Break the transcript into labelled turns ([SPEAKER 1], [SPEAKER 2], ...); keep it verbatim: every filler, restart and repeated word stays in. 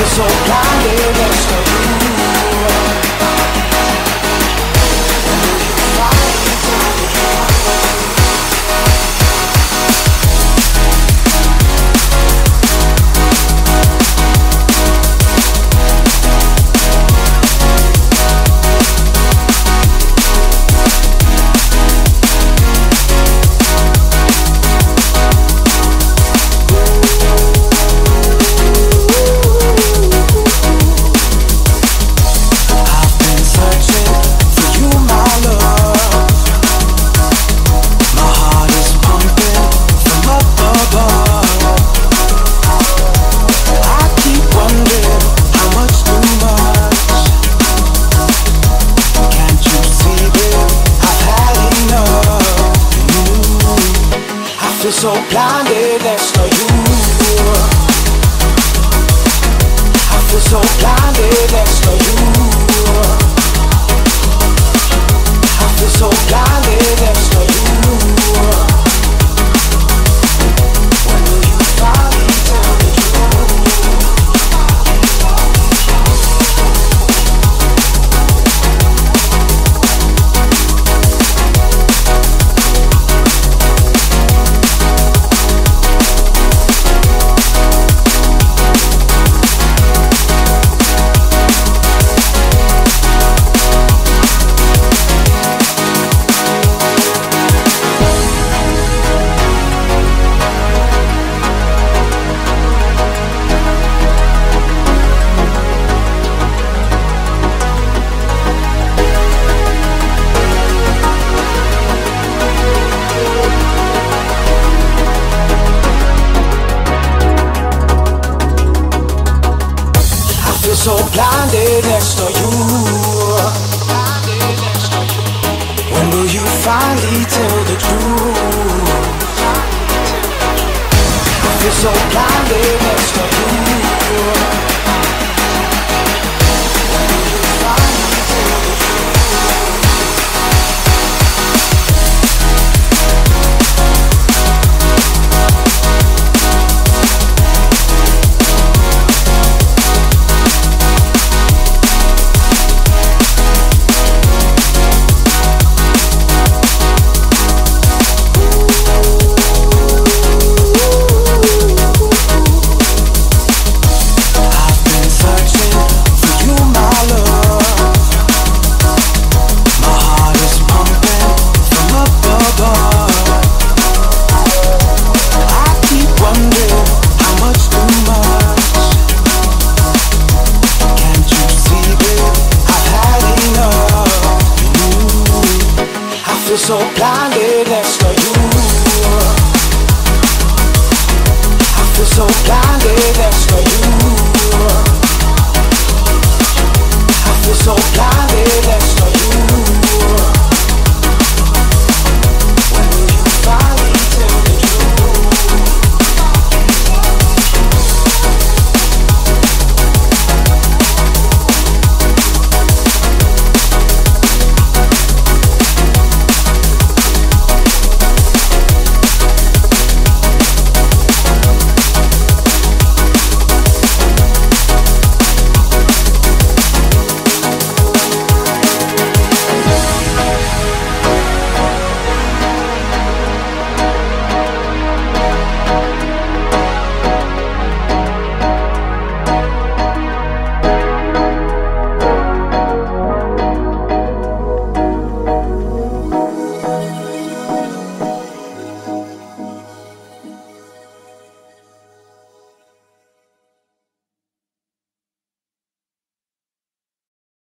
[SPEAKER 1] so blinded next to you. So blinded next to you. I feel so blinded next to you. I feel so blinded next to you. When will you finally tell the so blinded next to you. When will you finally tell the truth? I feel so blinded next to you. When will you finally tell the so blinded.